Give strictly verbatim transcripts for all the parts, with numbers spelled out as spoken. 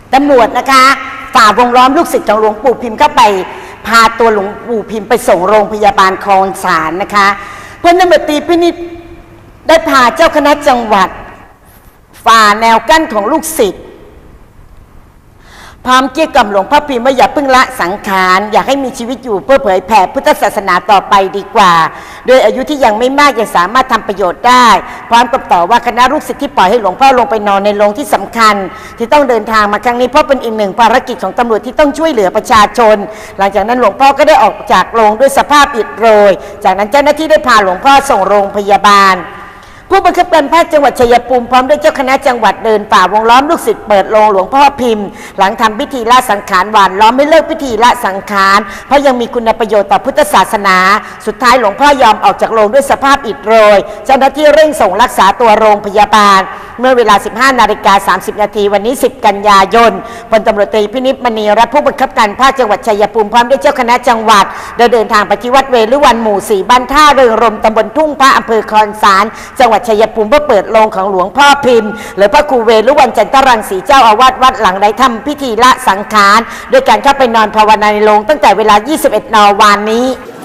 ตำรวจนะคะฝ่าวงล้อมลูกศิษย์ของหลวงปู่พิมพ์เข้าไปพาตัวหลวงปู่พิมพ์ไปส่งโรงพยาบาลคลองสารนะคะพลตำรวจตรีพินิจได้พาเจ้าคณะจังหวัดฝ่าแนวกั้นของลูกศิษย์พร้อมเกลี้ยกล่อมหลวงพ่อพิมพ์ว่าอย่าเพิ่งละสังขารอยากให้มีชีวิตอยู่เพื่อเผยแผ่พุทธศาสนาต่อไปดีกว่าโดยอายุที่ยังไม่มากยังสามารถทำประโยชน์ได้พร้อมกับต่อว่าคณะลูกศิษย์ที่ปล่อยให้หลวงพ่อลงไปนอนในโรงที่สำคัญที่ต้องเดินทางมาครั้งนี้เพราะเป็นอีกหนึ่งภารกิจของตำรวจที่ต้องช่วยเหลือประชาชนหลังจากนั้นหลวงพ่อก็ได้ออกจากโรงด้วยสภาพอิดโรยจากนั้นเจ้าหน้าที่ได้พาหลวงพ่อส่งโรงพยาบาลผู้บังคับการภาคจังหวัดชัยภูมิพร้อมด้วยเจ้าคณะจังหวัดเดินฝ่าวงล้อมลูกศิษย์เปิดโรงหลวงพ่อพิมพ์หลังทำพิธีละสังขารหวานล้อมไม่เลิกพิธีละสังขารเพราะยังมีคุณประโยชน์ต่อพุทธศาสนาสุดท้ายหลวงพ่อยอมออกจากโรงด้วยสภาพอิดโรยเจ้าหน้าที่เร่งส่งรักษาตัวโรงพยาบาลเมื่อเวลา สิบห้านาฬิกาสามสิบนาทีวันนี้สิบกันยายนพลตำรวจตรีพินิจมณีรัตน์ผู้บังคับการภาคจังหวัดชัยภูมิพร้อมด้วยเจ้าคณะจังหวัดได้เดินทางไปที่วัดเวรุวันหมู่สี่บ้านท่าเริงรมตำบลทุ่งพระอำเภอคลองสารจังหวัดชัยภูมิเพื่อเปิดโรงของหลวงพ่อพิมพ์หรือพระครูเวรุวันจันทรังสีเจ้าอาวาสวัดหลังได้ทำพิธีละสังขารโดยการเข้าไปนอนภาวนาในโรงตั้งแต่เวลา ยี่สิบเอ็ด น.วานนี้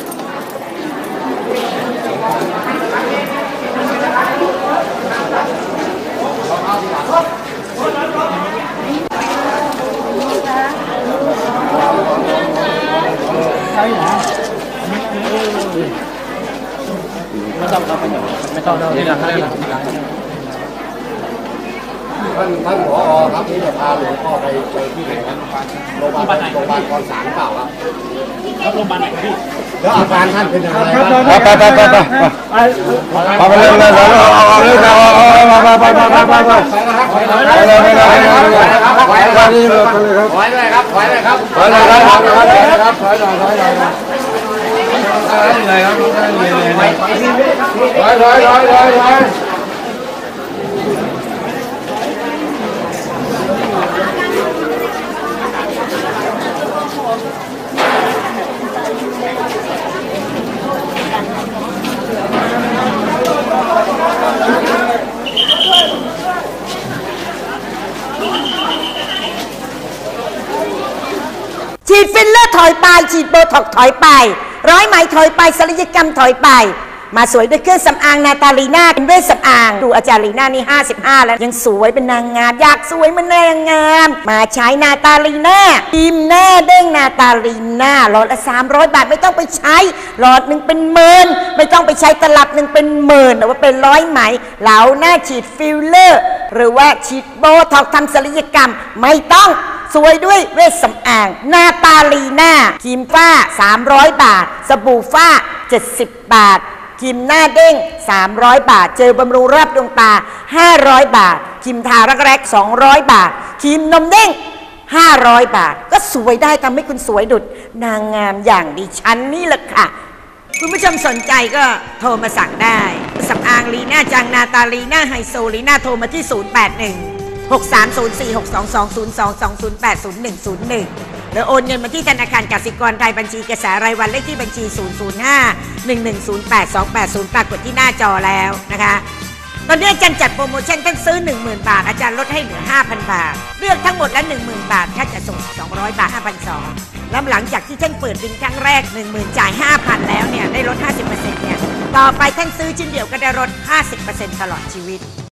ไม่ต้องครับไม่ต้องเรานี่แหละครับท่านท่านผอครับที่จะพาหลวงพ่อไปไปที่ไหนครับโรงพยาบาลโรงพยาบาลคลองสารเปล่าครับครับโรงพยาบาลไหนพี่แล้วอาการท่านเป็นยังไงครับไปไปไปไปไปไปไปเลยเลยเลยเอาเลยเอาเอาไปไปไปไปไปไปไปเลยไปเลยไปเลยไปเลยถอยเลยครับถอยเลยครับถอยเลยครับถอยเลยครับถอยเลยถอยเลยเลยครับเลยเลยถอยถอยถอยถอยถอยฉีดฟิลเลอร์ถอยไปฉีดโบท็อกถอยไปร้อยไหมถอยไปศัลยกรรมถอยไปมาสวยด้วยเครื่องสำอางนาตาลีน่าเป็นเวชสำอางดูอาจารย์ลีน่านี่ห้าสิบห้าแล้วยังสวยเป็นนางงามอยากสวยเหมือนนางงามมาใช้นาตาลีน่าครีมหน้าเด้งนาตาลีน่าหลอดละสามร้อยบาทไม่ต้องไปใช้หลอดหนึ่งเป็นหมื่นไม่ต้องไปใช้ตลับหนึ่งเป็นหมื่นหรือว่าเป็นร้อยไหมเหลาหน้าฉีดฟิลเลอร์หรือว่าฉีดโบท็อกทำศัลยกรรมไม่ต้องสวยด้วยเวชสำอางนาตาลีน่าครีมฝ้าสามร้อยบาทสบู่ฝ้าเจ็ดสิบบาทครีมหน้าเด้งสามร้อยบาทเจลบำรุงรอบดวงตาห้าร้อยบาทครีมทารักแร้สองร้อยบาทครีมนมเด้งห้าร้อยบาทก็สวยได้ทำให้คุณสวยดุจนางงามอย่างดิฉันนี่แหละค่ะคุณผู้ชมสนใจก็โทรมาสั่งได้สำอางลีน่าจังนาตาลีน่าไฮโซลีน่าโทรมาที่ศูนย์ แปด หนึ่ง หก สาม ศูนย์ สี่ หก สอง สอง ศูนย์ สอง สอง ศูนย์ แปด ศูนย์ หนึ่ง ศูนย์ หนึ่งหรือโอนเงินมาที่ธนาคารกสิกรไทยบัญชีกระแสรายวันเลขที่บัญชี ศูนย์ ศูนย์ ห้า หนึ่ง หนึ่ง ศูนย์ แปด สอง แปด ศูนย์ ปรากฏที่หน้าจอแล้วนะคะตอนนี้อาจารย์จัดโปรโมชั่นท่านซื้อ หนึ่งหมื่น บาทอาจารย์ลดให้เหลือ ห้าพัน บาทเลือกทั้งหมดละ หนึ่งหมื่น บาทถ้าจะส่งสองร้อยบาท ห้าพันสองร้อยแล้วหลังจากที่ท่านเปิดบินครั้งแรก หนึ่งหมื่น จ่าย ห้าพัน แล้วเนี่ยได้ลด ห้าสิบเปอร์เซ็นต์ เนี่ยต่อไปท่านซื้อชิ้นเดียวก็ได้ลด ห้าสิบเปอร์เซ็นต์ ตลอดชีวิต